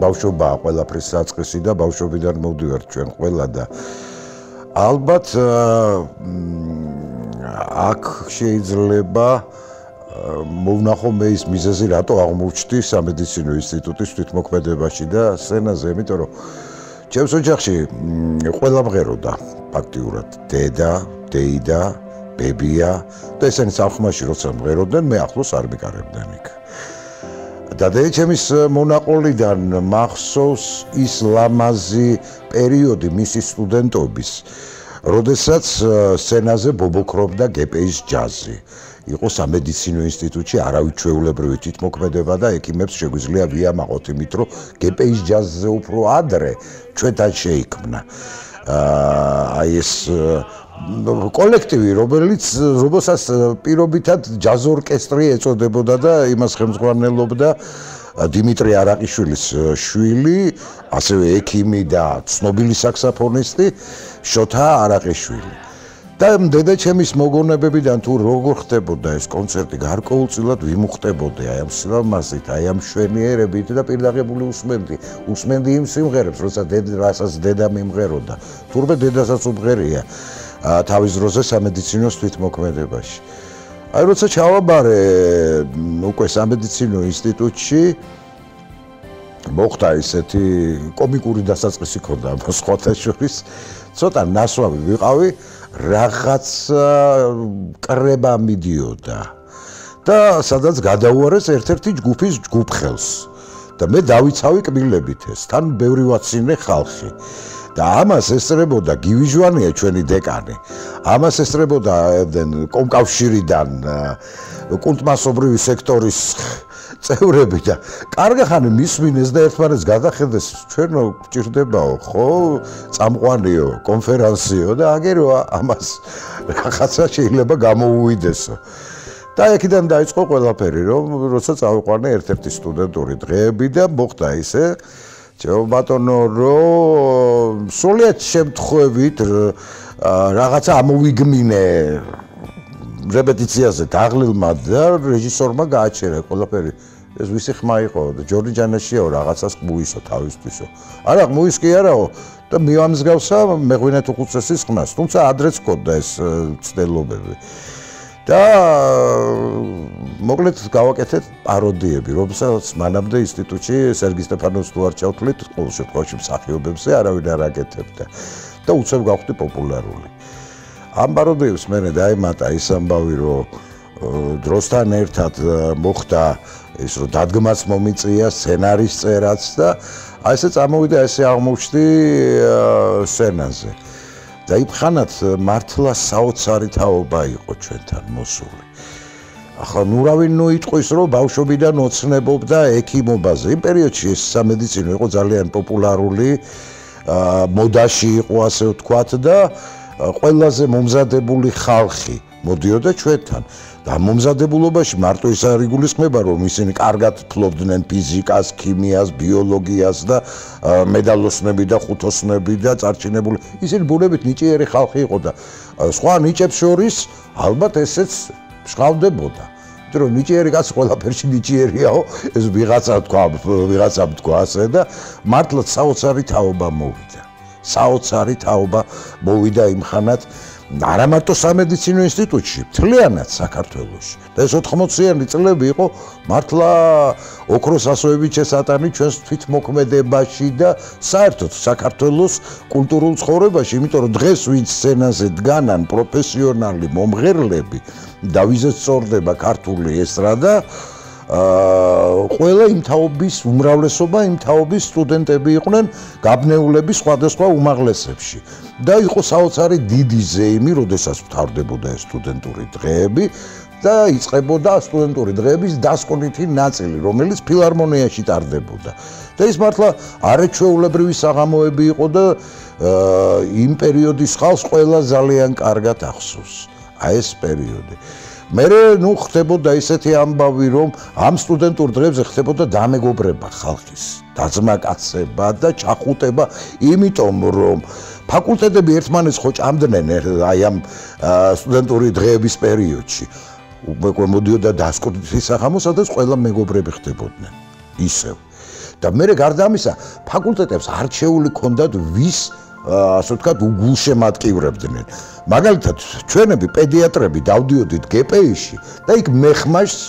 ბავშვობაა ყველაფრის საწყისი და ბავშვობიდან მოვდივართ ჩვენ ყველა და ალბათ აქ შეიძლება მოვნახო მე ის მიზეზი რატო აღმოჩნდი სამედიცინო ინსტიტუტის თვითმოქმედებაში და სცენაზე, იმიტომ რომ ჩემს ოჯახში ყველა მღეროდა ფაქტიურად დედა, დეიდა, ბებია და ესენი სამხმაში როცა მღეროდნენ მე ახლოს არ მიკარებდნენ იქ. და ჩემის მონაყოლიდან მახსოვს ის ლამაზი პერიოდი მისი სტუდენტობის, როდესაც სცენაზე ბობოქრობდა გპ-ის ჯაზი. იყო სამედიცინო ინსტიტუტში არავითჩვეულებრივი თვითმოქმედება და ექიმებს შეგვიძლია ვიამაყოთ იმით, რომ გპ-ის ჯაზზე უფრო ადრე ჩვენთან შეიქმნა. აი ეს კოლექტივი, რომელსაც პირობითად ჯაზ ორკესტრი ეწოდებოდა და იმას ხელმძღვანელობდა დიმიტრი არაყიშვილის შვილი, ასევე ექიმი და ცნობილი საქსაფონისტი შოთა არაყიშვილი. და დედაჩემის მოგონებებიდან თუ როგორ ხდებოდა ეს კონცერტი, გარკვეულწილად ვიმუხტებოდი აი ამ სილამაზით, აი ამ მშვენიერებით და პირდაღებული უსმენდი იმ სიმღერებს, რასაც დედა მიმღეროდა. თურმე დედასაც უმღერია თავის დროზე სამედიცინოს თვითმოქმედებაში. აი როცა ჩავაბარე უკვე სამედიცინო ინსტიტუტში მოხდა ისეთი კომიკური დასაწყისი ქონდა სხვათა შორის, ცოტა ნასვამი ვიყავი, რაღაც კრება მიდიოდა და სადაც გადაუარეს ერთ-ერთი ჯგუფის ჯგუფხელს და მე დავიცავი კბილებით ეს, თან ბევრი ვაცინე ხალხი. და ამას ესწრებოდა გივი ჟვანია ჩვენი დეკანი. ამას ესწრებოდა კომკავშირიდან კულტმასობრივი სექტორის წევრები და კარგი ხანი მისმინეს და ერთმანეთს გადახედეს, ჩვენო გჭირდებაო, ხო? წამყვანიო, კონფერენციო და აგერო ამას რაღაცა შეიძლება გამოუვიდესო. და აქედან დაიწყო ყველაფერი, რომ როცა წავიყვანე ერთ-ერთი სტუდენტური დღეები და მოხდა ისე ბატონო, რომ სულიად შემთხვევით რაღაცა ამოვიგმინე რეპეტიციაზე დაღლილმა და რეჟისორმა გააჩერა ყველაფერი. ეს ვისი ხმა იყო და ჯორჯ ჯანაშიაო რაღაცას მოისო თავისთვისო. არა, მოის კი არაო და მივამსგავსა მეღვინეთ უხუცესის ხმას, თუმცა ადრეც ჰქონდა ეს ცდელობები. და მოკლედ გავაკეთეთ პაროდიები, რომელსაც მანამდე ინსტიტუტში სერგი სტეფანოვს თუ არ ჩავთვლით, ყოველ შემთხვევაში მსახიობებზე არავინ არ აკეთებდა და უცებ გავხდი პოპულარული. ამ პაროდიებს მე დაემატა ის ამბავი, რომ დროსთან ერთად მოხდა ის, რომ დადგმაც მომიწია, სცენარის წერაც და აი ესე წამოვიდა, ესე აღმოჩნდი სცენაზე. და იმხანად მართლა საოცარი თაობა იყო ჩვენთან მოსული. ახლა ნურავინ ნოიტყვის, რომ ბავშვობიდან ოცნებობდა ექიმობაზე. იმ პერიოდში ეს სამედიცინო იყო ძალიან პოპულარული, მოდაში იყო ასე ვთქვათ და ყველაზე მომზადებული ხალხი მოდიოდა ჩვენთან. და მომზადებულობაში მარტო ის არ იგულისხმება, რომ ისინი კარგად ფლობდნენ ფიზიკას, ქიმიას, ბიოლოგიას და მედალოსნები და ხუთოსნები და წარჩინებული. ისინი ბუნებით ნიჭიერი ხალხი იყო და სხვა ნიჭებს შორის ალბათ ესეც შევდებოდა. იმიტომ რომ ნიჭიერი კაცი ყველაფერში ნიჭიერიაო, ეს ვიღაცამ თქვა ასე და მართლაც საოცარი თაობა მოვიდა. საოცარი თაობა მოვიდა იმხანად არა მარტო სამედიცინო ინსტიტუტში, მთლიანად საქართველოში. და ეს 80-იანი წლები იყო მართლა ოქროს ასოებით შესატანი ჩვენს თვითმოქმედებაში და საერთოდ საქართველოს კულტურულ ცხოვრებაში, იმიტომ რომ დღეს ვინც სცენაზე დგანან პროფესიონალი მომღერლები და ვიზეც სწორდება ქართული ესტრადა, ყველა იმ თაობის უმრავლესობა იმ თაობის სტუდენტები იყვნენ გაბნეულები სხვადასხვა უმაღლესებში და იყო საოცარი დიდი ზეიმი, როდესაც მთავრდებოდა ეს სტუდენტური დღეები და იწყებოდა სტუდენტური დღეების დასკვნითი ნაწილი, რომელიც ფილარმონიაში ტარდებოდა. და ის მართლა არაჩვეულებრივი საღამოები იყო და იმ პერიოდის ხალხს ყველა ძალიან კარგად ახსოვს. აი ეს პერიოდი. მერე ნუ ხდებოდა ისეთი ამბავი, რომ ამ სტუდენტურ დღეებზე ხდებოდა დამეგობრება ხალხის, დაძმაკაცება და ჩახუტება, იმიტომ რომ ფაკულტეტები ერთმანეთს ხო ჭამდნენ აი ამ სტუდენტური დღეების პერიოდში. უკვე მოდიოდა დასკვნითი საღამო, სადაც ყველა მეგობრები ხდებოდნენ. ისევ. და მე გარდა ამისა ფაკულტეტებს არჩეული ჰქონდათ ვის ასე ვთქვათ უგულშემატკივრებდნენ. მაგალითად ჩვენები პედიატრები დავდიოდით გპ-ში და იქ მეხმაშს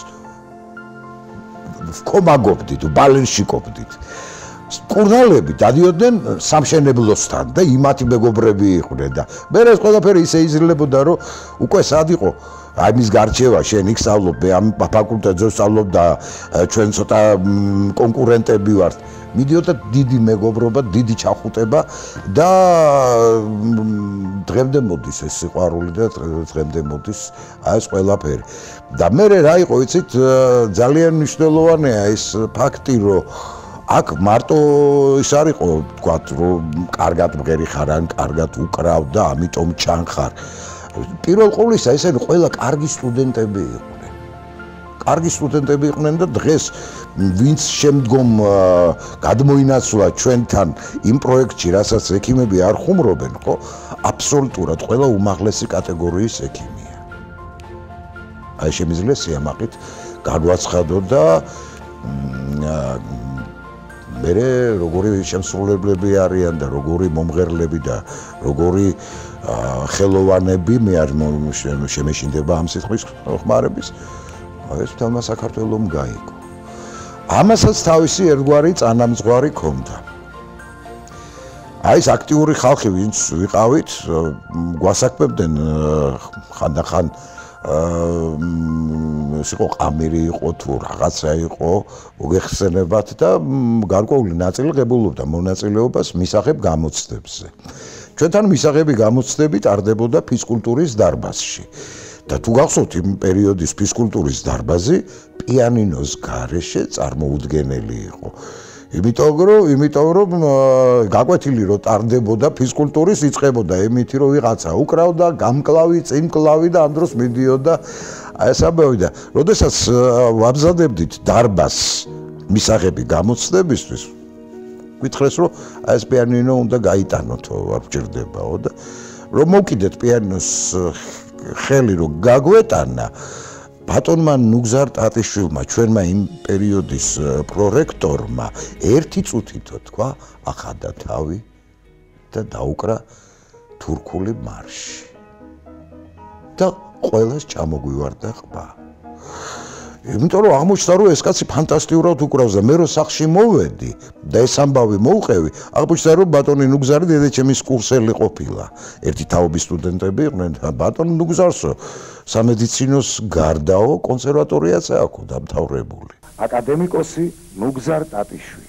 ვკომაგობდით, ბალენშიკობდით. კურნალები დადიოდნენ სამშენებლოსთან და იმათი მეგობრები იყვნენ და მე ეს ყველაფერი ისე იზრდებოდა რომ უკვე სად იყო აი მის გარჩევა შენ იქ სწავლობ მე ამ ფაკულტეტზე ვსწავლობ და ჩვენ ცოტა კონკურენტები ვართ მიდიოდა დიდი მეგობრობა, დიდი ჩახუტება და დღემდე მოდის ეს სიყვარული და დღემდე მოდის აი ეს ყველაფერი. და მე რა იყო იცით ძალიან მნიშვნელოვანია ეს ფაქტი რომ აქ მარტო ის არ იყო თქვათ რომ კარგად მღერი ხარ ან კარგად უკრავ და ამიტომ ჩანხარ. პირველ ყოვლისა ესენი ყველა კარგი სტუდენტები იყვნენ. კარგი სტუდენტები იყვნენ და დღეს ვინც შემდგომ გადმოინაცვლა ჩვენთან იმ პროექტში, რასაც ექიმები არ ხუმრობენ, ხო? აბსოლუტურად ყველა უმაღლესი კატეგორიის ექიმია. აი შემიძლია სიამაყით განვაცხადო და მე როგორი შემსრულებლები არიან და როგორი მომღერლები და როგორი ხელოვანები მე არ შემეშინდება ამ სიტყვის ხმარების ეს თემა საქართველოს გაიგო. ამასაც თავისი ერთგვარი წანამძღვარი ჰქონდა. აი ეს აქტიური ხალხი ვინც ვიყავით, გვასაქმებდნენ ხანდახან ეს იყო ყამერი იყო თუ რაღაცა იყო, მოგეხსენებათ და გარკვეული ნაწილი ღებულობდა მონაწილეობას მისაღებ გამოცდებზე. ჩვენთან მისაღები გამოცდები ტარდებოდა ფიზკულტურის დარბაზში. და თუ გახსოვთ იმ პერიოდის ფიზკულტურის დარბაზი პიანინოს გარეშე წარმოუდგენელი იყო. იმიტომ რომ გაკვეთილი რომ ტარდებოდა ფიზკულტურის იწყებოდა იმითი რომ ვიღაცა უკრავდა, გამკლავი, წინკლავი და ამ დროს მიდიოდა ეს ამბავი და როდესაც ვაბზადებდით დარბაზს მისაღები გამოცდებისთვის გითხრეს რომ ეს პიანინო უნდა გაიტანოთო, არ გჭირდებაო და რომ მოვკიდეთ პიანინოს ხელი რომ გაგვეტანა ბატონმა ნუგზარ ტატიშვილმა ჩვენმა იმ პერიოდის პრორექტორმა ერთი წუთითო თქვა ახადა თავი და დაუკრა თურქული მარში და ყველას ჩამოგვივარდა ყბა. იმიტომ რომ აღმოჩნდა რომ ეს კაცი ფანტასტიკურად უკრავს და მე რო სახში მოვედი და ეს ამბავი მოვყევი აღმოჩნდა რომ ბატონი ნუგზარი დედაჩემის კურსელი ყოფილა. ერთი თაობის სტუდენტები იყვნენ და ბატონ ნუგზარსო სამედიცინოს გარდაო კონსერვატორიაც აქვს დამთავრებული. აკადემიკოსი ნუგზარ ტატიშვილი.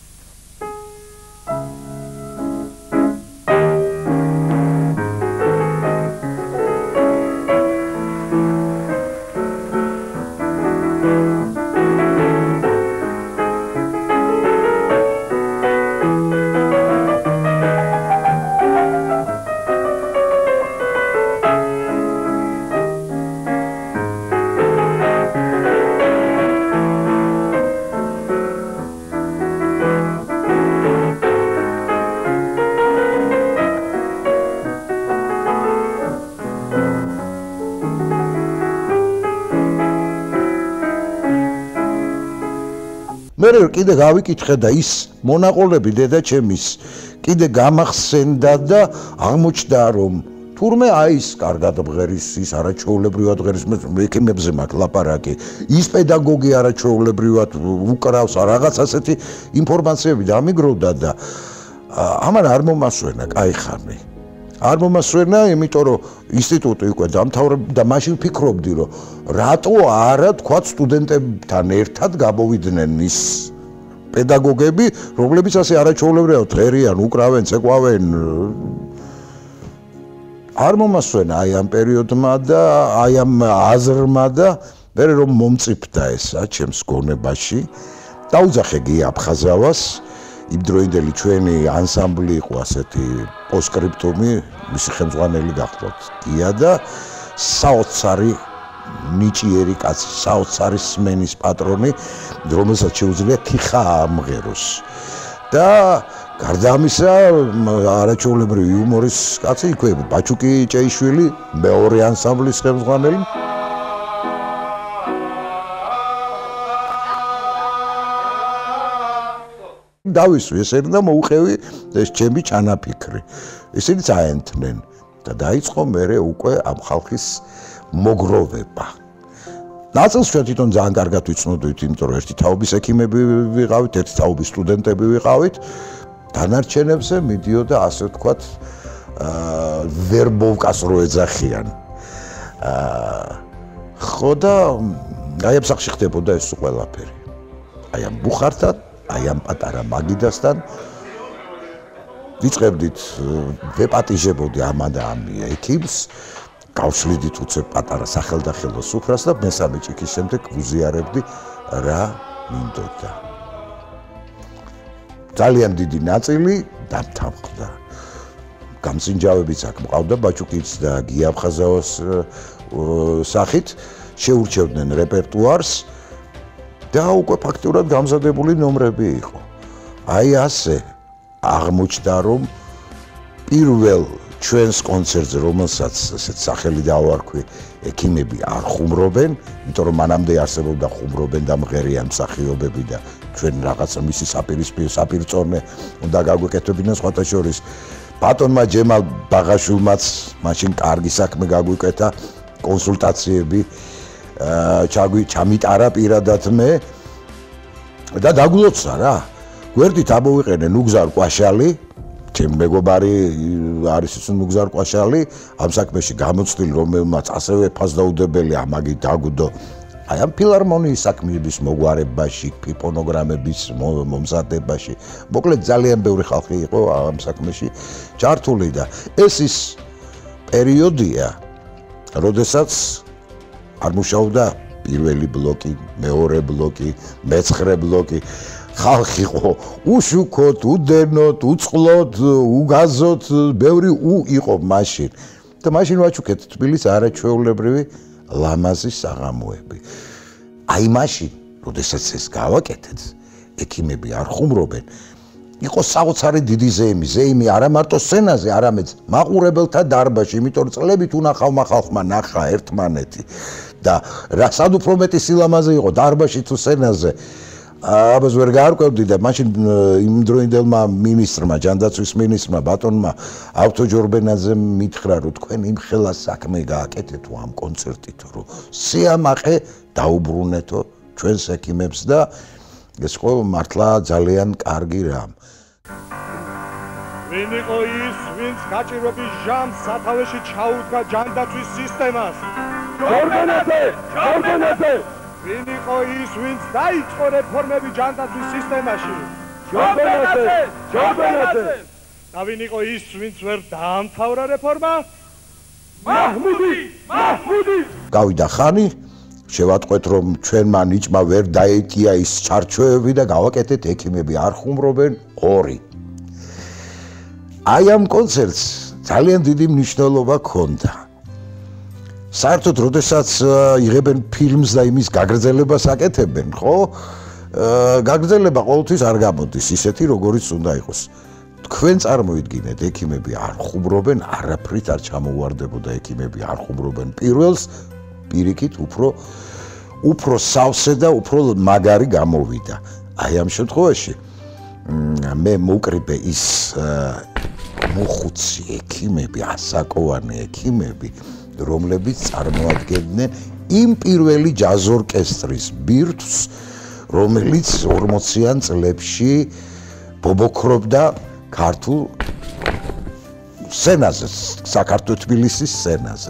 მე კიდე გავიკითხე და ის მონაყოლები დედაჩემის კიდე გამახსენდა და აღმოჩნდა რომ თურმე აი ის კარგად მღერის, ის არაჩვეულებრივად მღერის, ექიმებზე მაქვს ლაპარაკი, ის პედაგოგი არაჩვეულებრივად უკრავს, რაღაც ასეთი ინფორმაციები დამიგროვდა და ამან არ მომასვენა კაი ხანი. არ მომასვენა, იმიტომ რომ ინსტიტუტი უკვე დამთავრდა და მაშინ ვფიქრობდი, რომ რატო არა თქვა სტუდენტებთან ერთად გამოვიდნენ ის პედაგოგები, რომლებიც ასე არაჩვეულებრივად ღერიან, უკრავენ, ცეკვავენ. არ მომასვენა აი ამ პერიოდმა და აი ამ აზრმა და მე რომ მომწიფდა ესა ჩემს გონებაში, დაუძახე გია აფხაზავას. იმდროინდელი ჩვენი ანსამბლი იყო ასეთი პოსკრიპტუმი, მისი ხელმძღვანელი გახლავთ გია და საოცარი ნიჭიერი კაცი, საოცარი სმენის პატრონი, რომელსაც შეუძლია თიხა ამღეროს. და გარდა ამისა, არაჩვეულებრივი იუმორის კაცი იქვე ბაჩუკი ჭეიშვილი, მეორე ანსამბლის ხელმძღვანელი. დავისვი ესენი და მოუყევი ეს ჩემი ჩანაფიქრი. ისინი წაენთნენ და დაიწყო მერე უკვე ამ ხალხის მოგროვება. ნაწილს ჩვენ თვითონ ძალიან კარგად ვიცნობდით, იმიტომ რომ ერთი თაობის ექიმები ვიყავით, ერთი თაობის სტუდენტები ვიყავით. დანარჩენებზე მიდიოდა ასე ვთქვათ ვერბოვკას რო ეძახიან. ხო და აი ამ სახში ხდებოდა ეს ყველაფერი. აი ამ ბუხართან, აი ამ პატარა მაგიდასთან ვიწყებდით ვეპატიჟებოდი ამან და ამ ექიმს, გავშლიდით უცებ პატარა სახელდახელო სუფრას და მესამე ჭიქის შემდეგ ვუზიარებდი რა მინდოდა. ძალიან დიდი ნაწილი დამთავრდა. გამსინჯავებიც აქ მყავდა ბაჩუკიც და გიაფხაზაოს სახით შეურჩევდნენ რეპერტუარს და უკვე ფაქტურად გამზადებული ნომრები იყო. აი ასე აღმოჩნდა რომ პირველ ჩვენს კონცერტზე რომელსაც ესეთ სახელი დავარქვი ექიმები არ ხუმრობენ, იმიტომ რომ მანამდე არსებობდა ხუმრობენ და მღერიან მსახიობები და ჩვენ რაღაცა მისი საპირწონე უნდა გაგვიკეთებინა სხვათა შორის ბატონმა ჯემალ ბაღაშვილმაც მაშინ კარგი საქმე გაგვიკეთა კონსულტაციები ჩამიტარა პირადად მე და დაგულოცა რა გვერდით ამოვიყენე ნუგზარ კვაშალი ჩემ მეგობარი არის ის ნუგზარ კვაშალი ამ საქმეში გამოცდილი რომელმაც ასევე ფასდაუდებელი ამაგი დაგუდო აი ამ ფილარმონიის საქმეების მოგვარებაში, ფონოგრამების მომზადებაში, მოკლედ ძალიან ბევრი ხალხი იყო ამ საქმეში ჩართული და ეს ის პერიოდია, როდესაც არ მუშაობდა პირველი ბლოკი, მეორე ბლოკი, მეცხრე ბლოკი, ხალხი იყო უშუქოთ, უდენოთ, უწყლოთ, უგაზოთ, ბევრი იყო მაშინ და მაშინ ვაჩუქეთ თბილისს არაჩვეულებრივი ლამაზი საღამოები. აი მაშინ, როდესაც ეს გავაკეთეთ, ექიმები არ ხუმრობენ. იყო საოცარი დიდი ზეიმი, ზეიმი არა მარტო სცენაზე, არამედ მაყურებელთა დარბაზში, იმიტომ რომ წლებით უნახავმა ხალხმა ნახა ერთმანეთი და რასად უფრო მეტი სილამაზე იყო დარბაზში თუ სცენაზე. აბას ვერ გაარკვევდი და მაშინ იმდროინდელმა მინისტრმა, ჯანდაცვის მინისტრმა, ბატონმა ავთო ჯორბენაძემ მითხრა, რომ თქვენ იმ ხელა საქმე გააკეთეთო ამ კონცერტით, რომ სიამაყე დაუბრუნეთო ჩვენს ექიმებს და ეს ყო მართლა ძალიან კარგი რამ. ვინ იყო ის, ვინც გაჭირვების ჟამს სათავეში ჩაუდგა ჯანდაცვის სისტემას? ჯორბენაძე! ჯორბენაძე! ვინ იყო ის, ვინც დაიწყო რეფორმები ჯანდაცვის სისტემაში? ჯორბენაძე! ჯორბენაძე! და ვინ იყო ის, ვინც ვერ დაამთავრა რეფორმა? მაჰმუდი! მაჰმუდი! გავიდა ხანი, შევატყვეთ რომ ჩვენმა ნიჭმა ვერ დაეტია ის ჩარჩოები და გავაკეთეთ ექიმები არ ხუმრობენ 2. აი ამ კონცერტს ძალიან დიდი მნიშვნელობა ჰქონდა. საერთოდ როდესაც იღებენ ფილმს და იმის გაგრძელებას აკეთებენ, ხო? გაგრძელება ყოველთვის არ გამოდის ისეთი როგორიც უნდა იყოს. თქვენ წარმოიდგინეთ, ექიმები არ ხუმრობენ, არაფრით არ ჩამოუვარდებოდა ექიმები არ ხუმრობენ პირველს, პირიქით უფრო სავსე და უფრო მაგარი გამოვიდა. აი ამ შემთხვევაში მე მოვკრიბე ის მოხუცი ექიმები, ასაკოვანი ექიმები, რომლებიც წარმოადგენდნენ იმ პირველი ჯაზ ორკესტრის ბირთვს, რომელიც 40-იან წლებში ბობოქრობდა ქართულ სცენაზე, საქართველოს თბილისის სცენაზე.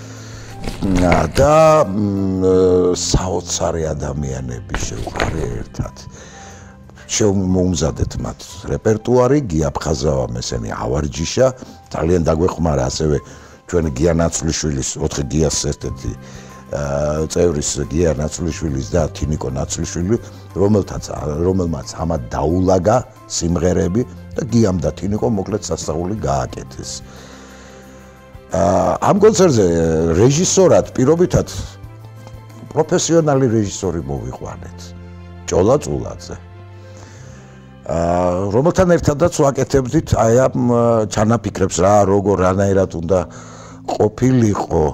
და საოცარი ადამიანები შევყარე ერთად. შევმოუმზადეთ მათ რეპერტუარი, გიაფხაზავამ ესენი ავარჯიშა, ძალიან დაგვეხმარა ასევე ჩვენ გია ნაცვლიშვილის 4 გიას ერთ-ერთი წევრის გია ნაცვლიშვილის და თინიკო ნაცლიშვილი, რომელმაც ამათ დაულაგა სიმღერები და გიამ და თინიკო მოკლედ სასწაული გააკეთეს. ამ კონცერტზე რეჟისორად პირობითად პროფესიონალი რეჟისორი მოვიყვანეთ ჭოლა წულაძე რომელთან ერთადაც ვაკეთებდით აი ამ ჩანაფიქრებს რა როგორ რანაირად უნდა ყოფილიყო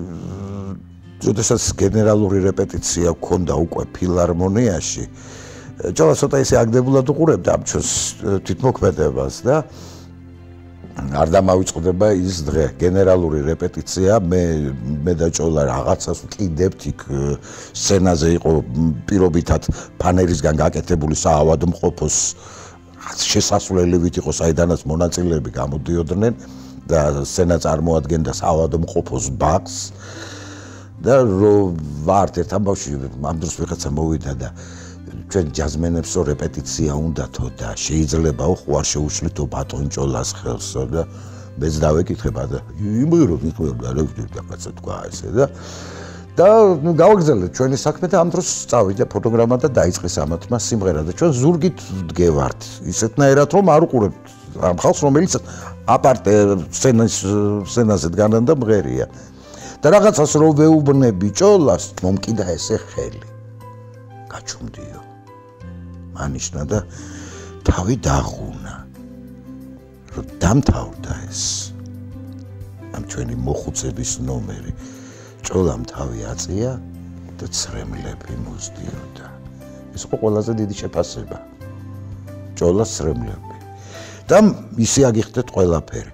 როდესაც გენერალური რეპეტიცია გქონდა უკვე ფილარმონიაში ჭოლა ცოტა ისე აგდებულად უყურებდა ამ ჩვენს თვითმოქმედებას და არ დამავიწყდება ის დღე გენერალური რეპეტიცია მე და ჭოლა რაღაცას ვკიდებთ იქ სცენაზე იყო პირობითად ფანერისგან გაკეთებული საავადმყოფოს შესასვლელივით იყო საიდანაც მონაწილეები გამოდიოდნენ და სცენა წარმოადგენდა საავადმყოფოს ბაღს და ვართ ერთ ამბავში ამ დროს ვიღაცა მოვიდა და ჩვენ ჯაზმენებსო რეპეტიცია უნდათო და შეიძლებაო ხო არ შეუშლითო ბატონ ჭოლას ხელსო და მეც დავეკითხება და იმღერო მიყურებდა რა ვქნა კაცო თქვა ესე და გავაგრძელეთ ჩვენი საქმე და ამ დროს წავიდა ფოტოგრამა და დაიწყეს ამათმა სიმღერა და ჩვენ ზურგით დგევართ ისეთნაირად რომ არ უყურებთ ამ ხალხს რომელიც აპარტე სცენაზე დგანან და მღერია და რაღაცას რო ვეუბნები ჭოლას მომკიდა ესე ხელი გაჩუმდიო მანიშნა და თავი დაღუნა რომ დამთავრდა ეს ამ ჩვენი მოხუცების ნომერი ჭოლამ თავი აწია და ცრემლები მოსდიოდა ეს იყო ყველაზე დიდი შეფასება ჭოლას ცრემლები და ისე აგიხდეთ ყველაფერი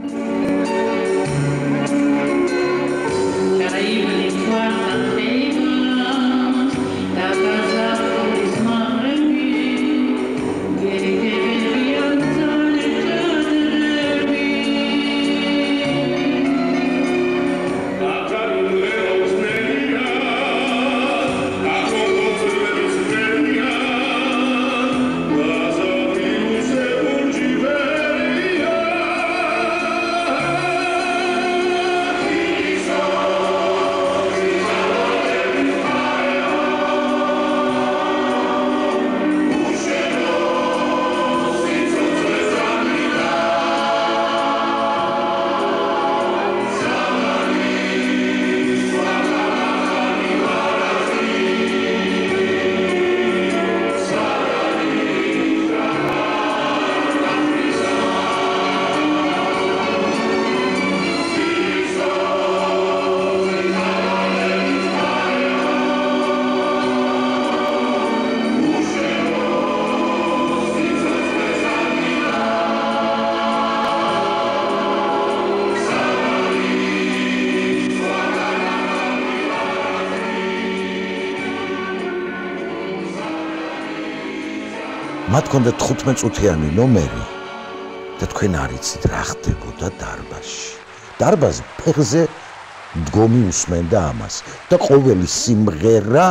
მათ ქონდათ 15 წუთიანი ნომერი და თქვენ არ იცით რა ხდებოდა დარბაზში. დარბაზი ფეხზე მდგომი უსმენდა ამას და ყოველი სიმღერა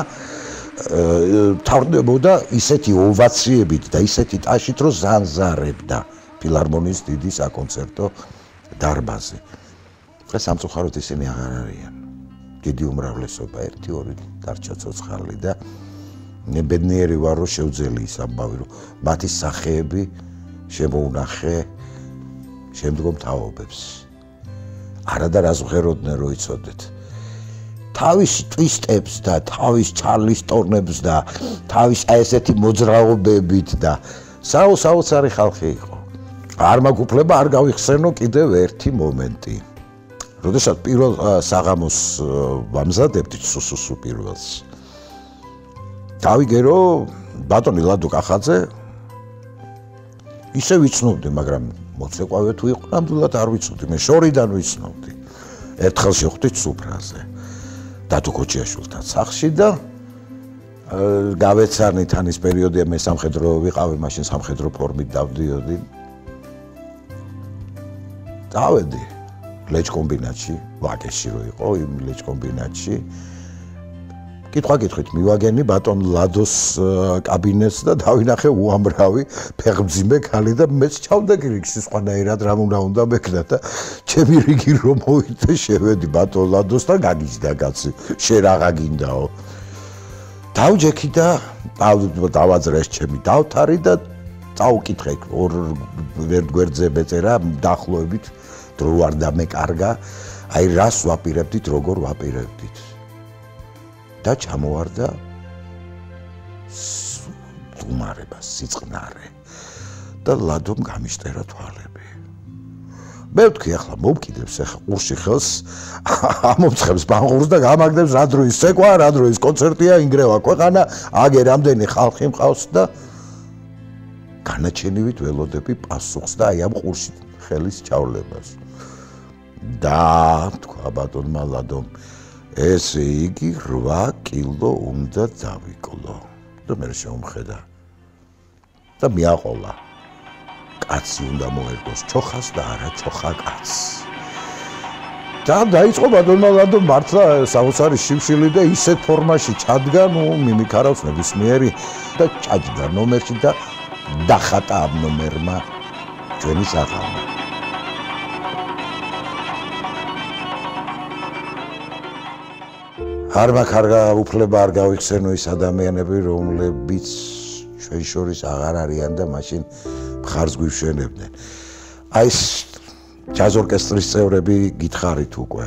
თავდებოდა ისეთი ოვაციებით და ისეთი ტაშით, რომ ზანზარებდა ფილარმონიის დიდი საკონცერტო დარბაზი. დღეს სამწუხაროდ ისინი აღარ არიან. დიდი უმრავლესობა 1-2 დარჩა ცოცხალი და ნებედნიერი ვარ რომ შევძელი ის ამბავი რომ მათი სახეები შემოუნახე შემდგომ თაობებს. არადა რას ვღეროდნენ რომ იცოდეთ. თავის ტვისტებს და თავის ჩარლისტონებს და თავის ესეთი მოძრაობებით და საოცარი ხალხი იყო. არ მაქვს უფლება არ გავიხსენო კიდევ ერთი მომენტი. როდესაც პირველ საღამოს ვამზადებთ სუსუსუ პირველს. დავიგე რომ ბატონი ლადო კახაძე ისე ვიცნობდი, მაგრამ მოცეკვავე თუ იყო, ნამდვილად არ ვიცოდი, მე შორიდან ვიცნობდი. ერთხელ შევხვდით სუფრაზე. დათო ქოჩიაშვილთან სახლში და გავეცანით ანის პერიოდია მე სამხედრო ვიყავი, მაშინ სამხედრო ფორმით დავდიოდი. დავედი ლეჩკომბინატში, ვაკეში რო იყო, იმ ლეჩკომბინატში. კითხვა-კითხვით მივაგენი ბატონ ლადოს კაბინეტს და დავინახე უამრავი ფეხმძიმე ქალი და მეც ჩავდექი რიგში სხვანაირად რამ უნდა მეკნა და ჩემი რიგი რომ მოვიდა შევედი ბატონ ლადოს და გაგიჯდა კაცი შენ რაღა გინდაო დავჯექი და დავაძრეს ჩემი დავთარი და წავკითხე ორ გვერდზე მეწერა დაახლოებით დრო არ დამეკარგა აი რას ვაპირებდით როგორ ვაპირებდით და ჩამოვარდა სტუმარება, სიწყნარე და ლადომ გამიშტერა თვალები. მე ვთქვი ახლა მომკიდებს ახლა ყურში ხელს ამომცხებს ბანღურს და გამაგდებს რა დროის ცეკვა, რა დროის კონცერტია, ინგრევა ქვეყანა, აგე რამდენი ხალხი მყავს და განაჩენივით ველოდები პასუხს და აი ამ ყურში ხელის ჩავლებას. და თქვა ბატონმა ლადომ ესე იგი 8 კილო უნდა დავიკლო და მე შემხედა და მიაყოლა კაცი უნდა მოერგოს ჩოხას და არა ჩოხა კაცს და დაიწყო ბატონმა ლადომ მართლა საოცარი შიმშილი და ისეთ ფორმაში ჩადგა ნუ მიმიქარავს ნებისმიერი და ჭაჭდა ნომერში და დახატა ამ ნომერმა ჩვენი საღამო არ მაგარგა უფლება არ გავიხსენო ის ადამიანები რომლებიც ჩვენ შორის აღარ არიან და მაშინ მხარს გვიშვენებდნენ აი ეს ჯაზ ორკესტრის წევრები გითხარით უკვე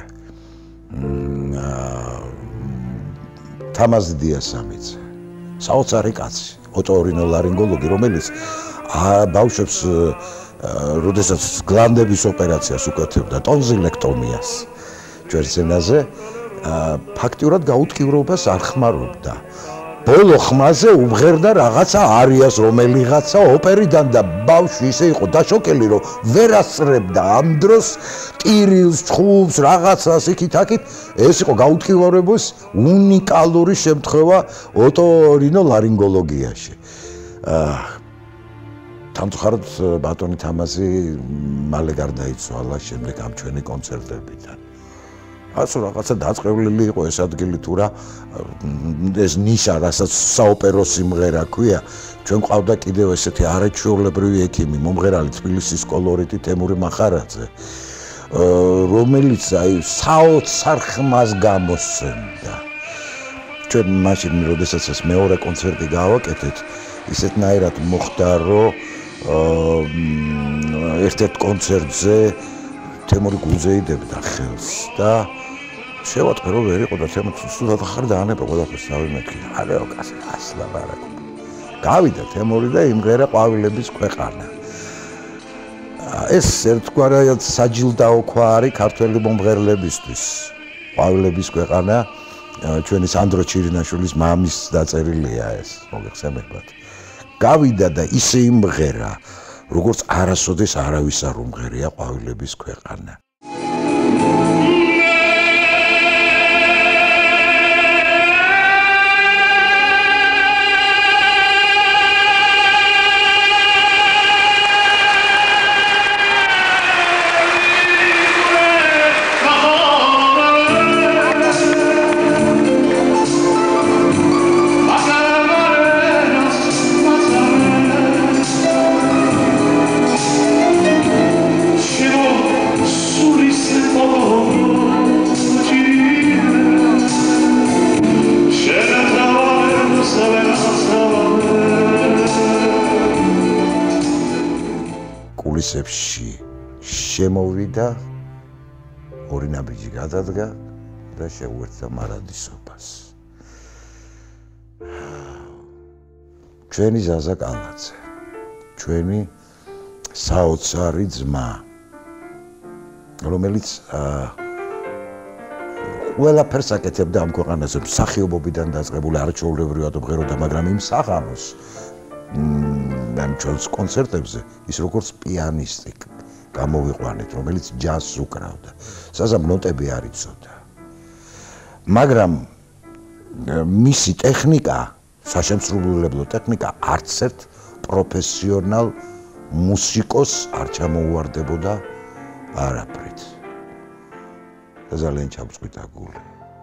თამაზ დიასამიძე საოცარი კაცი ოტორინოლარინგოლოგი რომელიც ბავშვებს როდესაც გლანდების ოპერაციას უკეთებდა ტონზილექტომიას ჩვენ სცენაზე ფაქტიურად გაუთქიურობას არ ხმარობდა. ბოლო ხმაზე უმღერდა რაღაცა არიას რომელიღაცა ოპერიდან და ბავშვი ისე იყო დაშოკელი რომ ვერ ასწრებდა ამ დროს ტირილს, ჩხუბს, რაღაცას იქით-აქით ეს იყო გაუთქიურების უნიკალური შემთხვევა ოტორინოლარინგოლოგიაში. თამთუხაროდ ბატონი თამაზი მალე გარდაიცვალა შემდეგ ამ ჩვენი კონცერტებიდან. ასე რაღაცა დაწყევლილი იყო ეს ადგილი თუ რა ეს ნიშა რასაც საოპერო სიმღერა ქვია ჩვენ ყავდა კიდევ ესეთი არაჩვეულებრივი ექიმი მომღერალი თბილისის კოლორიტი თემური მახარაძე რომელიც აი საოცარ ხმას გამოსცემდა ჩვენ მაშინ როდესაც ეს მეორე კონცერტი გავაკეთეთ ისეთნაირად მოხდა რომ ერთ-ერთ კონცერტზე თემური გულზეიდებდა ხელს და შევატყე რომ ვერ იყო და თემური ხარ დაანება ყველაფერს თავი მეთქი არაო კაცი ასლა ბარაკო გავიდა თემური და იმღერა ყვავილების ქვეყანა ეს ერთგვარად საჯილდაო ქვა არის ქართველი მომღერლებისთვის ყვავილების ქვეყანა ჩვენი სანდრო ჩირინაშვილის მამის დაწერილია ეს მოგეხსენებათ გავიდა და ისე იმღერა როგორც არასოდეს არავის არ უმღერია ყვავილების ქვეყანა კულისებში შემოვიდა ორი ნაბიჯი გადადგა და შეუერთდა მარადისობას ჩვენი ზაზა კალაძე ჩვენი საოცარი ძმა რომელიც ყველაფერს აკეთებდა ამ ქვეყანაზე მსახიობობიდან დაწყებული არაჩვეულებრივად მღეროდა მაგრამ იმ საღამოს ამ ჩვენს კონცერტებზე ის როგორც პიანისტი გამოვიყვანეთ რომელიც ჯაზს უკრავდა საზამ ნოტები არ იცოდა მაგრამ მისი ტექნიკა საშემსრულებლო ტექნიკა არც ერთ პროფესიონალ მუსიკოს არ ჩამოუვარდებოდა არაფრით და ძალიან ჩამწყვიტა გული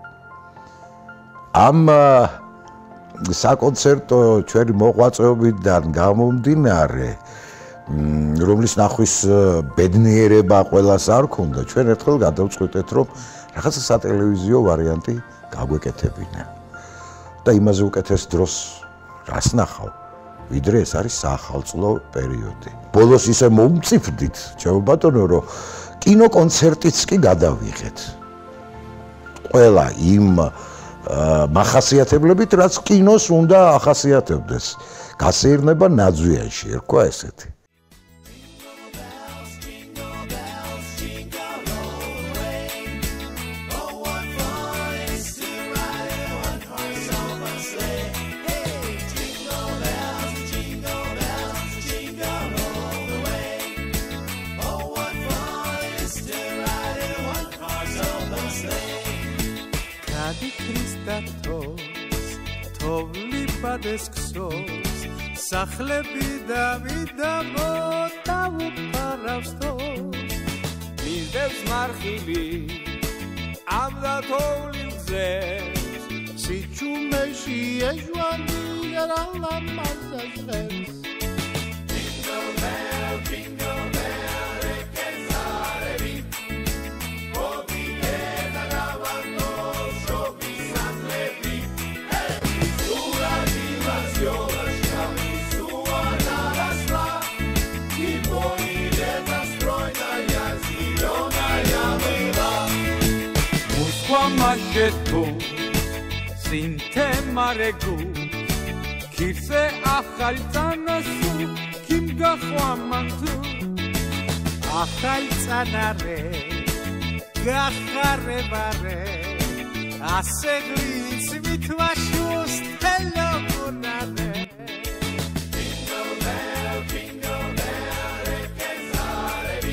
ამ საკონცერტო ჩვენი მოღვაწეობიდან გამომდინარე რომლის ნახვის ბედნიერება ყველას არ ქონდა ჩვენ ერთხელ გადავწყვიტეთ რომ რაღაცა სატელევიზიო ვარიანტი გაგვეკეთებინა და იმაზე უკეთეს დროს რას ნახავ ვიდრე ეს არის საახალწლო პერიოდი ბოლოს ისე მომწიფდით ჩემო ბატონო რომ კინოკონცერტიც კი გადავიღეთ ყველა იმ მახასიათებლებით რაც კინოს უნდა ახასიათებდეს გასეირნება ნაძვიანში ერქვა ესეთი Nadi Kristatos Tovli badesksos Sakhlebi Davidamot Tavuparavstos Mizdevs markhili Amda tovli gzes Sichumeshi ejwani Yaralla mazazes Jingle bell, jingle bell, rekezarevi Ovieda lavando, shobi sanlevi Misura divazione, shami sua narasla I poideta strojna ja zilona jamila Moskva mashetu, sinte maregu Kirse axaltanasu, kim gaxwamantu Axaltanare, gaxarebare Ase gris mitvashus telomunare Jingle bell, rekezarevi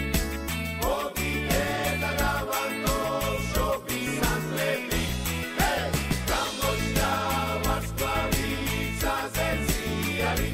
Ovieda lavando, shobi sanlevi Ramoshta varsklavica zeziali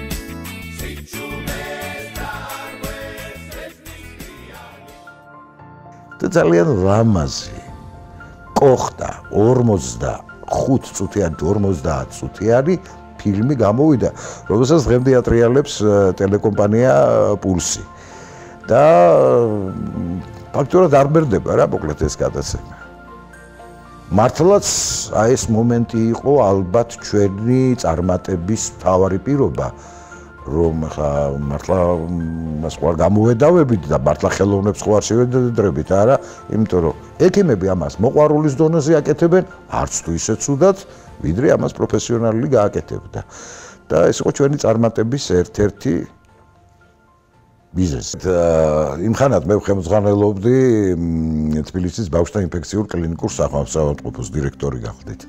Sichumes darwes esnisriali და ძალიან ლამაზი კოხტა 45 წუთიანი 50 წუთიანი ფილმი გამოვიდა, რომელსაც დღემდე ატრიალებს ტელეკომპანია პულსი. და ფაქტურად არ მერდება რა მოკლედ ეს გადაცემა. მართლაც აი ეს მომენტი იყო ალბათ ჩვენი წარმატების მთავარი პირობა, რომ ხა მართლა მას ყوار გამოვედავებით და მართლა ხელოვნებს ყوار შევედრებით არა, იმიტომ რომ ექიმები ამას მოყვარულის დონეზე აკეთებენ, არც თუ ისე ცუდად, ვიდრე ამას პროფესიონალი გააკეთებდა. და ეს იყო ჩვენი წარმატების ერთ-ერთი ბიზნესი. იმხანად მე ხელმძღვანელობდი თბილისის ბავშვთა ინფექციურ კლინიკურ სახელმწიფოს დირექტორი გახდით.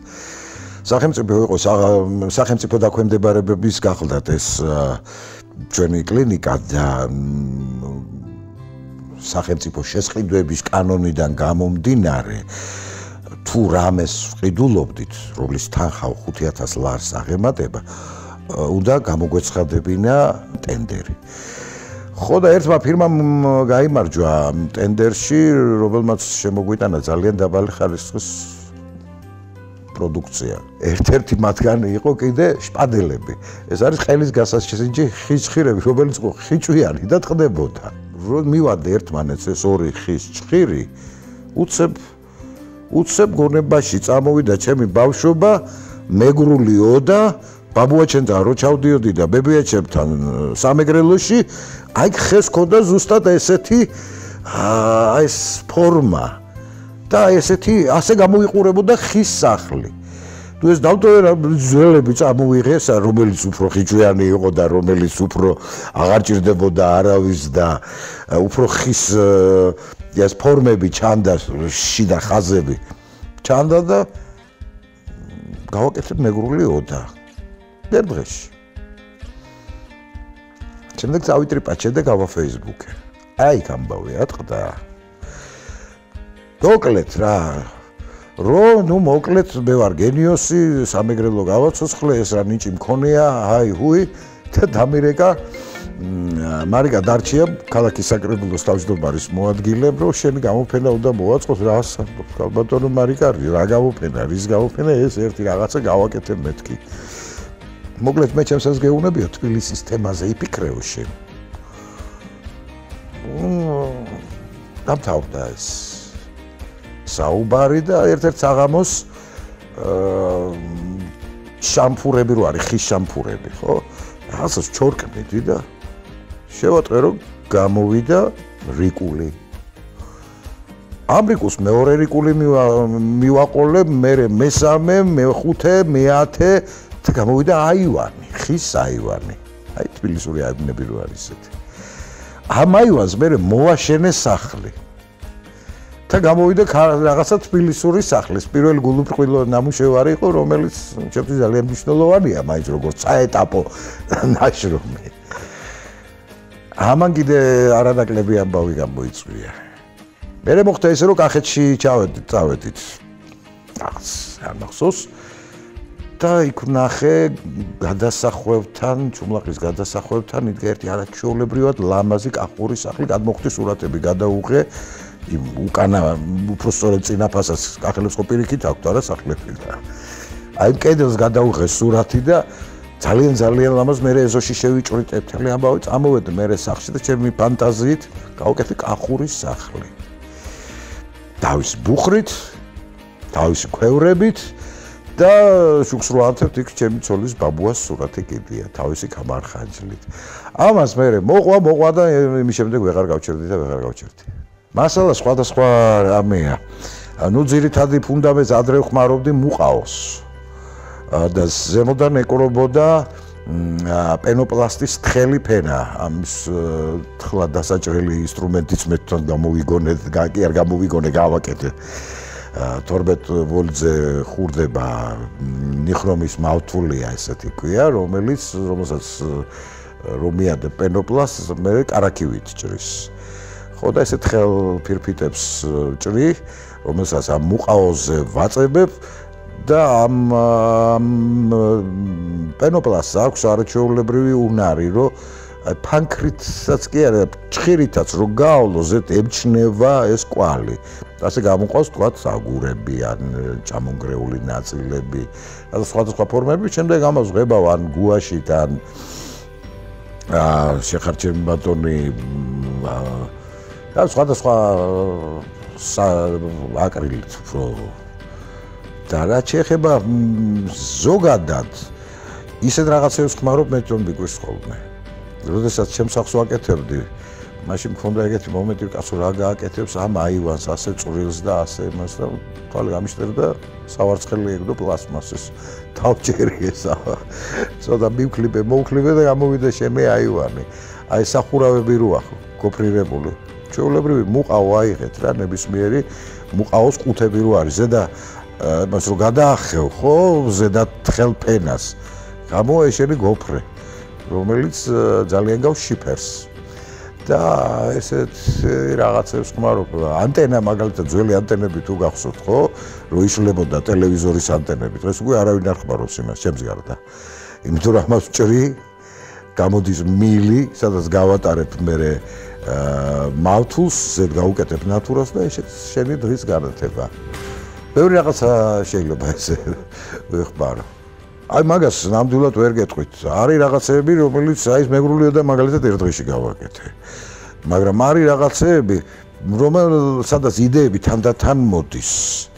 სახელმწიფო დაქვემდებარებების გახლდათ ეს ჩვენი კლინიკა და სახელმწიფო შესყიდვების კანონიდან გამომდინარე თუ რამეს ვყიდულობდით, რომლის თანხა 5000 ლარს აღემატება, უნდა გამოგვეცხადებინა ტენდერი. ხო და ერთმა ფირმამ გაიმარჯვა ტენდერში, რომელმაც შემოგვიტანა ძალიან დაბალი ხარისხის პროდუქცია. ერთ-ერთი მათგანი იყო კიდე შპადელები. ეს არის ყელის გასაჩენჯი ხის ჭხირები, რომელიც იყო ხიჭვიანი და ტყდებოდა. რომ მივადე ერთმანეთს ეს ორი ხის ჭხირი, უცებ გონებაში წამოვიდა ჩემი ბავშვობა, მეგრულიო და ბაბუაჩენთან რო ჩავდიოდი და ბებიაჩემთან სამეგრელოში, აი ხეს ქონდა ზუსტად ესეთი ეს ფორმა. და ესეთი ასე გამოიყურებოდა ხის სახლი. თუ ეს დავტოვე ძველები წამოვიღეს, რომელიც უფრო ხიჭვიანი იყო და რომელიც უფრო აღარ ჭირდებოდა არავის და უფრო ხის ეს ფორმები ჩანდა, შიდა ხაზები ჩანდა და გავაკეთებ მეგრული ოდა. ერთ დღეში. შემდეგ წავიტრიპაჩე და გავა Facebook-ე. აი გამბავე ატყდა. მოკლედ რა ნუ მოკლედ მე ვარ გენიოსი, სამეგრელო გავაცოცხლე, ეს რა ნიჭი მქონია, აი ჰუი და დამირეკა მარიკა დარჩია ქალაქის საკრებულოს თავმჯდომარის მოადგილემ, რომ შენი გამოფენა უნდა მოვაწყოს, რა ასწავლობ, ალბათო მარიკა, რა გამოფენა, რის გამოფენა, ეს ერთი რაღაცა გავაკეთე მეთქი. მოკლედ მე ჩემსაც გეუბნებიო თბილისის თემაზე იფიქრეო შენ. დამთავრდა ეს საუბარი და ერთ-ერთ საღამოს შამპურები რო არის, ხის შამპურები, ხო? რაღაცას ჩორკმედი და შევატყე რომ გამოვიდა რიკული. ამ რიკულს მეორე რიკული მივაყოლე, მერე მესამე, მეხუთე, მეათე და გამოვიდა აივანი, ხის აივანი. აი თბილისური აივნები რო არის ესეთი. ამ აივანს მერე მოაშენე სახლი. და გამოვიდა რაღაცა თბილისური სახლის პირველი გულუბრყვილო ნამუშევარი იყო, რომელიც ჩემთვის ძალიან მნიშვნელოვანია, მაინც როგორც საეტაპო ნაშრომი. ამან კიდე არანაკლები ამბავი გამოიწვია. მერე მოხდა ისე, რომ კახეთში წავედით. არ მახსოვს. და იქ ვნახე გადასახვევთან, ჩუმლაყრის გადასახვევთან იდგა ერთი არაჩვეულებრივად ლამაზი კახური სახლი, გადმოხდი სურათები გადაუღე. იმ უკანა უფრო სწორედ წინაფასას კახელებს ხო პირიქით აქვთ არა სახლები და აი კედელს გადაუღე სურათი და ძალიან ლამაზ მე ეზოში შევიჭრით ერთელი ამბავი წამოვედი მე სახლში და ჩემი ფანტაზიით გავუკეთე კახური სახლი. თავის ბუხრით, თავის ქვევრებით და შუქს რო ანთებთ იქ ჩემი ცოლის ბაბუას სურათი კიდია თავისი გამარხანჯლით. ამას მე მოყვა და იმის შემდეგ ვეღარ გავჩერდი. მასალა სხვადასხვა რამეა. ნუ ძირითადი ფუნდამენტს ადრე ვხმარობდი მუყაოს. და ზემოდან ეკრობოდა პენოპლასტის თხელი ფენა. ამის თხლა დასაჭრელი ინსტრუმენტიც მე თან გამოვიგონე, კი არ გამოვიგონე, გავაკეთე. 12 ვოლტზე ხურდება ნიხრომის მავთულია ესეთი ქვია, რომელსაც რომიადე პენოპლასტს მე კარაქივით ჭრის. ხო და ესე თხელ ფირფიტებს ჭრი, რომელსაც ამ მუყაოზე ვაწებებ და ამ პენოპლასტს აქვს არაჩვეულებრივი უნარი, რომ ფანქრითსაც კი არა, ჭხირითაც რო გაავლოზეთ, ემჩნევა ეს კვალი. ასე გამოყავს თქვათ აგურები ან ჩამონგრეული ნაწილები, და სხვადასხვა ფორმები, შემდეგ ამას ვღებავ ან გუაშით ან შეხარჩემი ბატონი და სხვადასხვა აკრილით უფრო და რაც შეეხება ზოგადად ისეთ რაღაცებს ხმარობ მე თვითონ მიგვირს ხოლმე. როდესაც ჩემს სახლს ვაკეთებდი, მაშინ მქონდა ეგეთი მომენტი, კაცო რა გააკეთებს ამ აივანს, ასე წვრილს და ასე იმას და თვალი გამიშტერდა სავარცხელი ეგდო პლასმასის თავჭერი ესა. ცოტა მოვკლიბე და გამოვიდა შემე აივანი. აი სახურავები როა გოფრირებული. ჩვეულებრივი მუყაო აიღეთ რა, ნებისმიერი მუყაოს ყუთები რო არის ზედა მას რო გადაახევ ხო ზედა თხელ ფენას გამოეშენი გოფრე რომელიც ძალიან გავს შიფერს და ესეთ რაღაცებს ხმარობ ანტენა მაგალითად ძველი ანტენები თუ გახსოვთ ხო რო იშლებოდა ტელევიზორის ანტენები დღეს უკვე არავინ არ ხმარობს იმას ჩემს გარდა იმიტომ რომ ამას ვჭრი გამოდის მილი სადაც გავატარებ მე მავთულს ზედ გავუკეთებ ნატურას და შენი დღის განათება. ბევრი რაღაცა შეიძლება ესე ვეხმარო. აი მაგას ნამდვილად ვერ გეტყვით. არის რაღაცები, რომელიც აი მეგრულია და მაგალითად ერთ დღეში გავაკეთე. მაგრამ არის რაღაცები, რომელსაც იდეები თანდათან მოდის.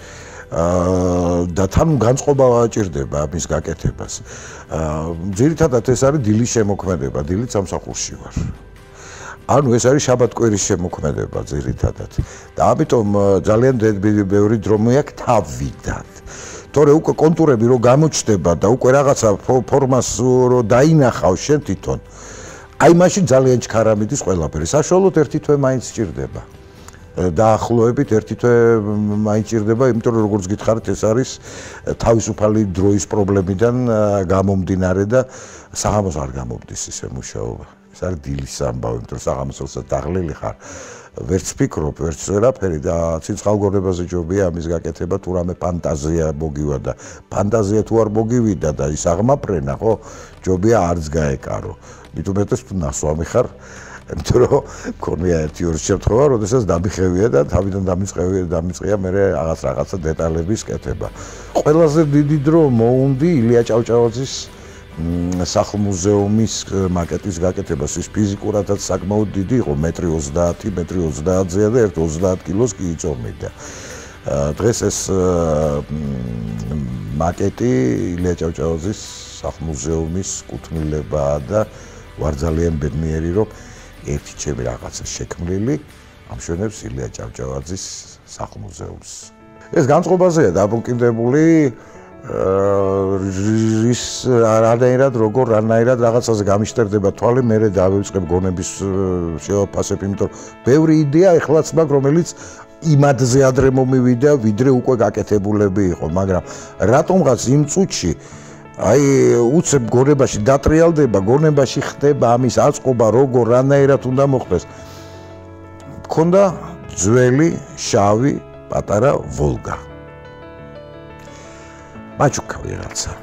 და თან განწყობა აჭირდება მის გაკეთებას. ძირითადად ეს არის დილის შემოქმედება, დილით სამსახურში ვარ. ანუ ეს არის შაბათ-კვირის შემოქმედება ძირითადად და ამიტომ ძალიან ბევრი დრო მეაქვს თავიდან. თორე უკვე კონტურები რო გამოჩნდება და უკვე რაღაცა ფორმას რო დაინახავ შენ თვითონ. აი მაშინ ძალიან ჩქარა მიდის ყველაფერი. საშუალოდ ერთი თვე მაინც სჭირდება. დაახლოებით ერთი თვე მაინც სჭირდება, იმიტომ რომ როგორც გითხარით, ეს არის თავისუფალი დროის პრობლემიდან გამომდინარე და საღამოს არ გამომდის ისე მუშაობა. ეს არის დილის ამბავი, იმიტომ რომ საღამოსელსაც დაღლილი ხარ, ვერც ფიქრობ, ვერც ვერაფერი და ცინცხალგორებაზე ჯობია ამის გაკეთება, თუ რამე ფანტაზია მოგივა და ფანტაზია თუ არ მოგივიდა და ის აღმაფრენა, ხო, ჯობია არც გაეკარო. მით უმეტეს თუ ნასვამი ხარ, იმიტომ რომ მქონია ერთი-ორი შემთხვევა, როდესაც დამიხევია და თავიდან დამიწყია მე რაღაცა დეტალების კეთება. ყველაზე დიდი დრო მოუნდი ილია ჭავჭავაძის სახლ-მუზეუმის მაკეტის გაკეთებას. ის ფიზიკურადაც საკმაოდ დიდი იყო, 1.30 1.30-ზე და 1.30 კილოს კი იწორმიდა. დღეს ეს მაკეტი ილია ჭავჭავაძის სახლ-მუზეუმის კუთვნილებაა და ვარ ძალიან ბედნიერი, რომ ერთი ჩემი რაღაცა შექმნილი ამშვენებს ილია ჭავჭავაძის სახლ-მუზეუმს. ეს განწყობაზეა დაბუნკიდებული რის რანაირად რანაირად რაღაცაზე გამიშტერდება თვალი, მე დავიწყებ გონების შევაფასებ, იმიტომ რომ ბევრი იდეა ეხლაც მაქვს, რომელიც იმადზე ადრე მომივიდა, ვიდრე უკვე გაკეთებულები იყო, მაგრამ რატომღაც იმ წუთში აი უცებ გონებაში დატრიალდება, გონებაში ხდება ამის აწყობა, როგორ რანაირად უნდა მოხდეს. მქონდა ძველი შავი პატარა ვოლგა. მაჩუკა ვიღაცა.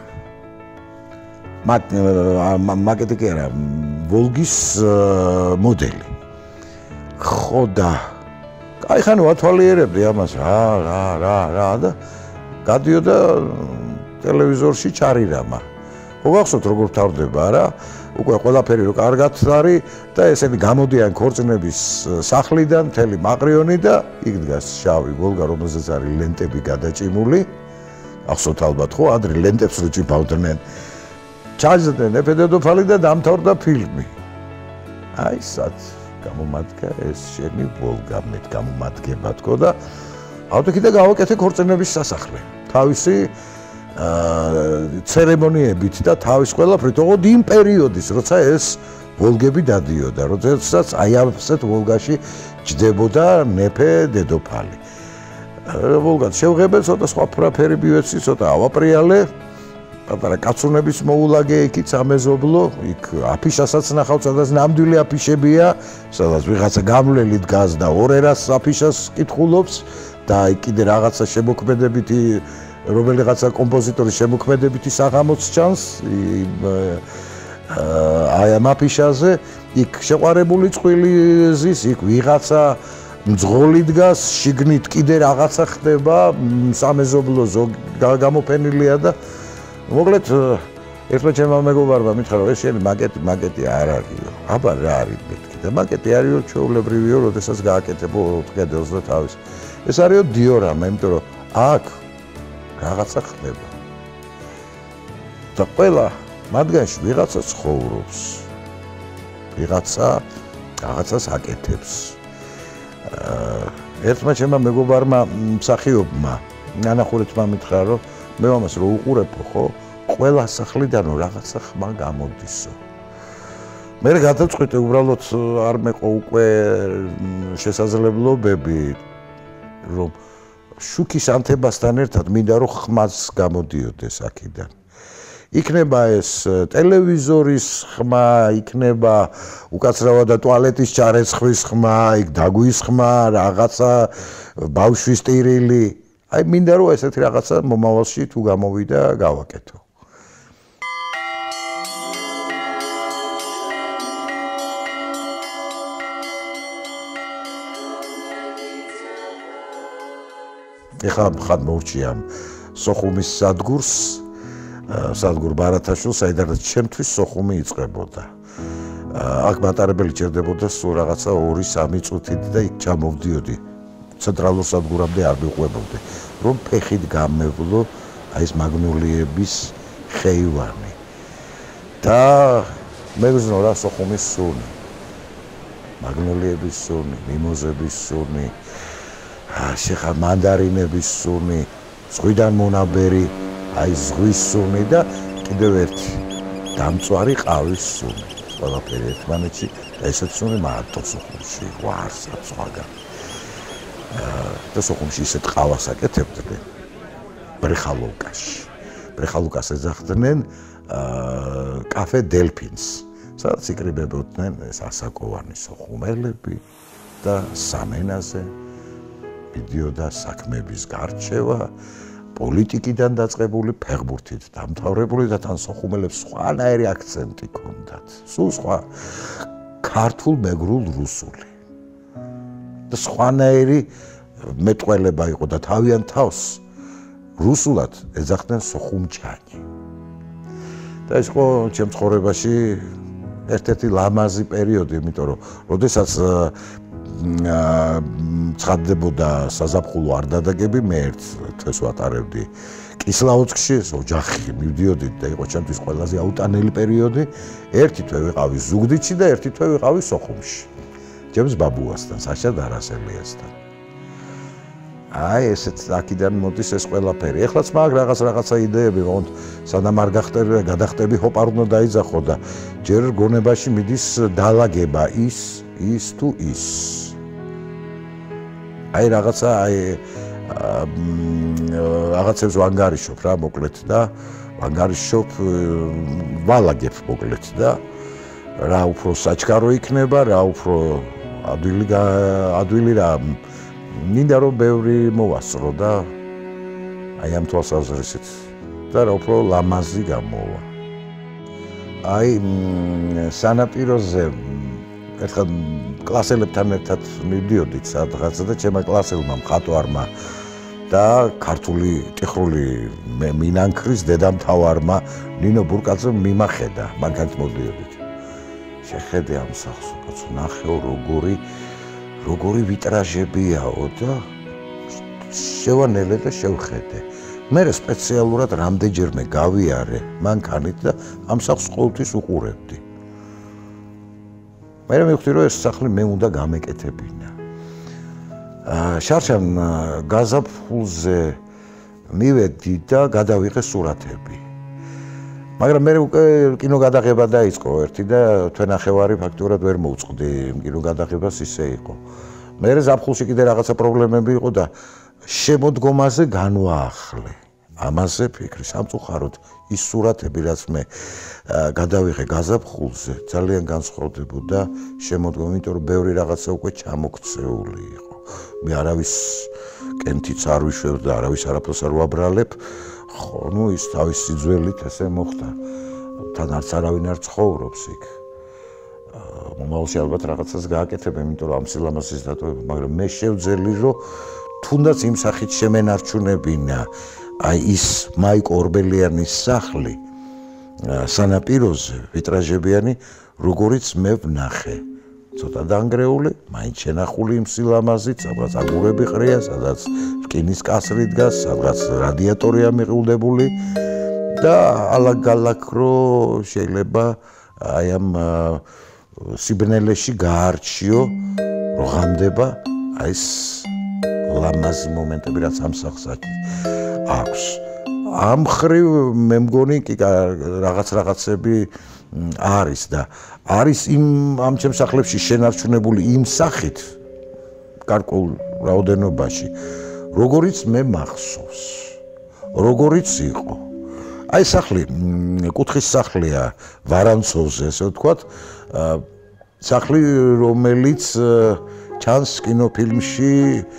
მაკეტი კი არა, ვოლგის მოდელი. ხო და აი ხან ვათვალიერებდი ამას რა და გადიოდა ტელევიზორში ჩარირამა. ხო გახსოვთ როგორ თავდება რა? უკვე ყველაფერი რო კარგად არის და ესენი გამოდიან ქორწინების სახლიდან მთელი მაყრიონი და იქ დგას შავი ვოლგა, რომელზეც არის ლენტები გადაჭიმული. ახსოვთ ალბათ ხო, ადრე ლენტებს რო ჭიმავდნენ. ჩაჯდნენ ეფედოდოფალი და დამთავრდა ფილმი. აი სად გამომადგა ეს შენი ვოლგა, მე გამომადგება თქო და ავტოკიდე გავაკეთე ქორწინების სასახლე. თავისი ცერემონიებით და თავის ყველაფრით, ოღონდ იმ პერიოდის, როცა ეს ვოლგები დადიოდა, როდესაც აი ასეთ ვოლგაში ჯდებოდა მეფე დედოფალი. ვოლგაც შევღებე, ცოტა სხვა ფრაფერი მივეცი, ცოტა ავაპრიალე. პატარა კაცუნების მოულაგე იქით სამეზობლო, იქ აფიშასაც ნახავ, სადაც ნამდვილი აფიშებია, სადაც ვიღაცა გამლელი დგას და ორერას აფიშას კითხულობს და აი კიდე რაღაცა შემოქმედებითი რომელიღაცა კომპოზიტორის შემოქმედებითი საღამოც ჩანს აი ამ აფიშაზე, იქ შეყვარებული წყვილი ზის, იქ ვიღაცა მძღოლი დგას, შიგნით კიდე რაღაცა ხდება, სამეზობლო გამოფენილია და მოკლედ ერთმა ჩემმა მეგობარმა მითხრა რომ ეს შენი მაკეტი არ არისო. აბა რა არის მეთქი და მაკეტი არისო, ჩვეულებრივიო, როდესაც გააკეთებო კედელს და თავის. ეს არისო დიორამა, იმიტომ რომ აქ რაღაცა ხდება. და ყველა მათგანში ვიღაცა ცხოვრობს. რაღაცას აკეთებს. ერთმა ჩემმა მეგობარმა მსახიობმა ნანახურეთმა მითხრა რომ მე ამას რო უყურებო ხო, ყველა სახლიდანო რაღაცა ხმა გამოდისო. მე გადაწყვიტე უბრალოდ არ მეყო უკვე შესაძლებლობები რომ შუქის ანთებასთან ერთად მინდა რომ ხმაც გამოდიოდეს აქედან. იქნება ეს ტელევიზორის ხმა, იქნება უკაცრავად ტუალეტის ჩარეცხვის ხმა, იქ დაგვის ხმა, რაღაცა ბავშვის ტირილი. აი მინდა რომ ესეთი რაღაცა მომავალში თუ გამოვიდა გავაკეთო. ეხლა ხად მოვჭიამ სოხუმის სადგურ ბარათაშვილს, საიდანაც ჩემთვის სოხუმი იწყებოდა. აქ მატარებელი ჭირდებოდა სულ რაღაცა 2-3 წუთით და იქ ჩამოვდიოდი. ცენტრალურ სადგურამდე არ მივყვებოდი, რომ ფეხით გამევლო აი ეს მაგნოლიების ხეივანი. და მე ვზნო რა სოხუმის სუნი. მაგნოლიების სუნი, მიმოზების სუნი, შეხა მანდარინების სუნი, ზღვიდან მონაბერი, აი ზღვის სუნი და კიდევ ერთი დამწვარი ყავის სუნი. ყველაფერი ერთმანეთში, ესეც სუნი მარტო სოხუმში, ვარსაც სხვაგან. და სოხუმში ისეთ ყავას აკეთებდნენ ბრეხალოვკაში. ბრეხალოვკას ეძახდნენ კაფე დელფინს, სადაც იკრიბებოდნენ ეს ასაკოვანი სოხუმელები და სამენაზე მიდიოდა საქმეების გარჩევა, პოლიტიკიდან დაწყებული, ფეხბურთით დამთავრებული და თან სოხუმელებს სხვანაირი აქცენტი ჰქონდათ. სულ სხვა ქართულ, მეგრულ, რუსული. და სხვანაირი მეტყველება იყო და თავიანთ თავს რუსულად ეძახდნენ სოხუმჭანი. და ეს იყო ჩემ ცხოვრებაში ერთ-ერთი ლამაზი პერიოდი, იმიტომ რომ როდესაც ცხადდებოდა საზაფხულო არ დადაგები, მე ერთ თვეს ვატარებდი კისლაოცკში, ოჯახი მივდიოდი და იყო ჩემთვის ყველაზე აუტანელი პერიოდი. ერთი თვე ვიყავი ზუგდიდში და ერთი თვე ვიყავი სოხუმში. ჩემს ბაბუასთან, საშა დარასელიასთან. აი ესეც აქედან მოდის ეს ყველაფერი. ეხლაც მაგ რაღაცა იდეები, თუმ სანამ არ გადახტები, ჰოპ არ უნდა დაიძახო და ჯერ გონებაში მიდის დალაგება ის თუ ის. აი რაღაცებს ვანგარიშობ რა მოკლედ და ვანგარიშობ ვალაგებ მოკლედ და რა უფრო საჩქარო იქნება, რა უფრო ადვილი რა მინდა რომ ბევრი მოვასწრო და აი ამ თვალსაზრისით და რა უფრო ლამაზი გამოვა. აი სანაპიროზე ერთხელ კლასელებთან ერთად მივდიოდით სადღაცა და ჩემმა კლასელმა მხატვარმა და ქართული ტიხრული მინანქრის დედამთავარმა ნინო ბურკაძემ მიმახედა, მაგათ მოდიოდით. შეხედე ამ სახლს, კაცო, ნახეო როგორი ვიტრაჟებიაო და შევანელე და შევხედე. მე სპეციალურად რამდენჯერმე გავიარე მანქანით და ამ სახლს ყოველთვის უყურებდი. მე მივხვდი რომ ეს სახლი მე უნდა გამეკეთებინა. შარშან გაზაფხულზე მივედი და გადავიღე სურათები. მაგრამ მე უკვე კინო გადაღება დაიწყო ერთი და თვენახევარი ფაქტურად ვერ მოუწყდი კინო გადაღებას ისე იყო. მე ზაფხულში კიდე რაღაცა პრობლემები იყო და შემოდგომაზე განვაახლე. ამაზე ფიქრი სამწუხაროდ ის სურათები რაც მე გადავიღე გაზაფხულზე ძალიან განსხვავდებოდა შემოდგომა, იმიტომ რომ ბევრი რაღაცა უკვე ჩამოქცეული იყო. მე არავის კენთიც არ ვიშვებ და არავის არაფერს არ ვაბრალებ. ხო, ნუ ის თავის სიძველით ესე მოხდა. თან არც არავინ არ ცხოვრობს იქ. მომავალში ალბათ რაღაცას გააკეთებ, იმიტომ რომ ამ სილამაზის დატოვება, მაგრამ მე შევძელი რომ თუნდაც იმ სახით შემენარჩუნებინა აი ის მაიკ ორბელიანის სახლი სანაპიროზე ვიტრაჟებიანი, როგორიც მე ვნახე. ცოტა დანგრეული, მაინც შენახული იმ სილამაზით, სადაც აგურები ყრია, სადაც რკინის კასრი დგას, სადაც რადიატორია მიყულდებული და ალაგ-ალაგ რო შეიძლება აი ამ სიბნელეში გაარჩიო, რო ღამდება აი ეს ლამაზი მომენტები, რაც ამ სახლს აქვს. ამ ხრივ მე მგონი კი რაღაცები არის და არის ამ ჩემს სახლებში შენარჩუნებული იმ სახით გარკვეულ რაოდენობაში, როგორიც მე მახსოვს, როგორიც იყო. აი სახლი, კუთხის სახლია ვარანცოვზე, ესე ვთქვათ, სახლი, რომელიც ჩანს კინოფილმში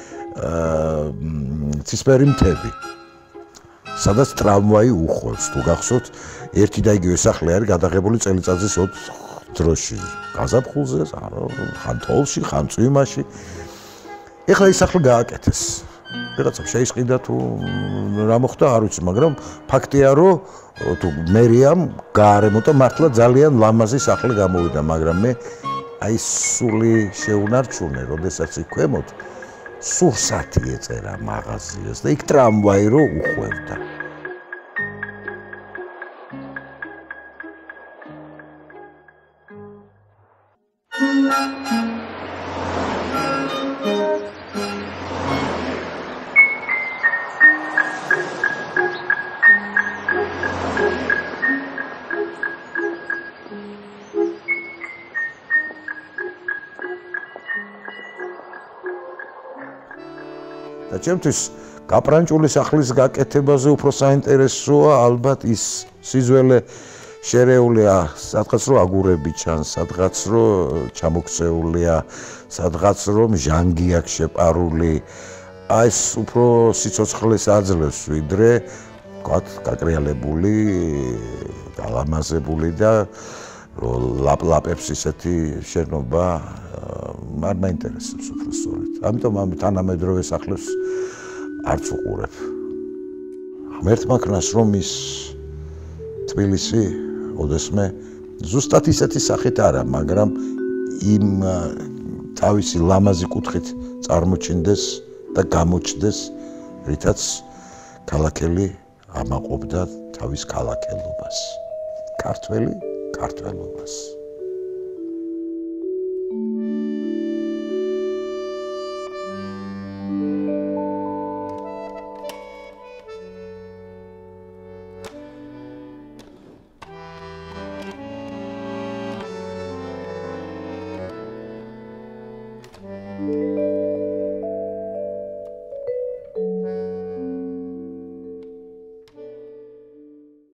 ცისფერი მთები. სადაც ტრამვაი უხვევს, თუ გახსოვთ, ერთი და იგივე სახლი არის გადაღებული წელიწადის 4 დროში, გაზაფხულზე, ხან თოვლში, ხან წვიმაში. ეხლა ის სახლი გააკეთეს. ვიღაცამ შეისყიდა თუ რა მოხდა, არ ვიცი, მაგრამ ფაქტია, რომ თუ მერიამ გაარემონტა მართლა ძალიან ლამაზი სახლი გამოვიდა, მაგრამ მე აი სული შეუნარჩუნე, როდესაც იქ ქვემოთ სურსათი ეწერა მაღაზიას და იქ ტრამვაი რო უხვევდა. და ჩემთვის გაპრანჭული სახლის გაკეთებაზე უფრო საინტერესოა ალბათ ის სიზველე შერეულია, სადღაც რო აგურები ჩანს, სადღაც რო ჩამოქცეულია, სადღაც რომ ჟანგი აქვს შეპარული. აი ეს უფრო სიცოცხლეს აძლევს, ვიდრე ვთქვათ, გაკრიალებული, გალამაზებული და ლაპლაპებს ისეთი შენობა არ მაინტერესებს უფრო სწორედ. ამიტომ ამ თანამედროვე სახლებს არც უყურებ. ღმერთმა ქნას რომ ის თბილისი, ოდესმე ზუსტად ისეთი სახით არა, მაგრამ იმ თავისი ლამაზი კუთხით წარმოჩინდეს და გამოჩნდეს, რითაც ქალაქელი ამაყობდა თავის ქალაქელობას. ქართველი ქართველობას.